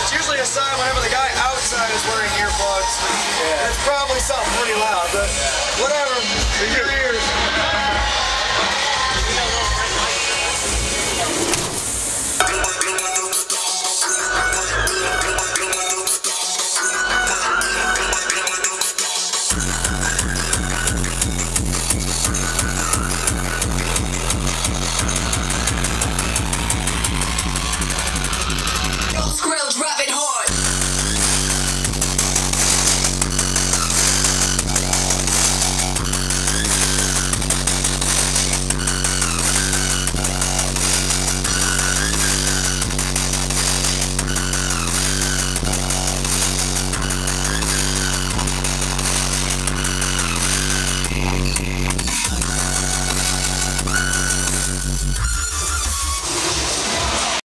It's usually a sign whenever the guy outside is wearing earplugs. Yeah. It's probably something pretty loud, but whatever. Your ears.